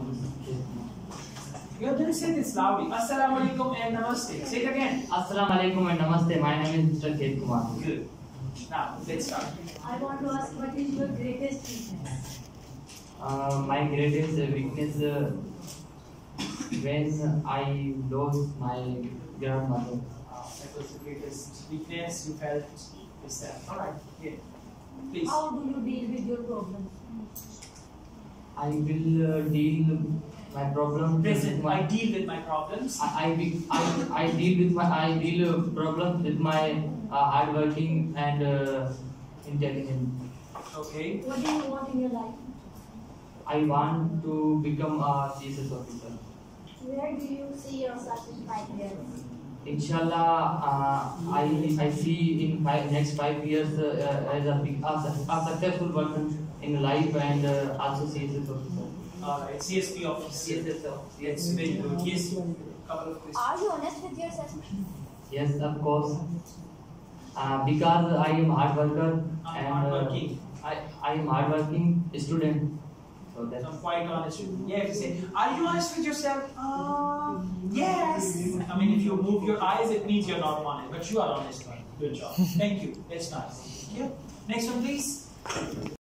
You have to say this loudly. Assalamu alaikum and namaste. Say it again. Assalamu alaikum and namaste. My name is Mr. Kate Kumar. Good. Now, let's start. I want to ask, what is your greatest weakness? My greatest weakness when I lost my grandmother. That was the greatest weakness you felt is that. Alright, yeah. Please. How do you deal with your problems? I will deal my problems. Present. I deal with my problems. I deal problems with my hardworking and intelligent. Okay. What do you want in your life? I want to become a CSS officer. Where do you see yourself in 5 years? Inshallah, I see in next 5 years as a successful person in life and also CSS officer. Alright, CSP officer. CSS officer. Yes, very good. Yes, couple of questions. Are you honest with yourself? Yes, of course. Because I am hard worker and hardworking. I am hardworking student. So that's I'm quite honest with you. Yeah, if you say, are you honest with yourself? Yes. I mean, if you move your eyes, it means you're not honest, but you are honest. Good job. Thank you. That's nice. Yeah. Next one, please.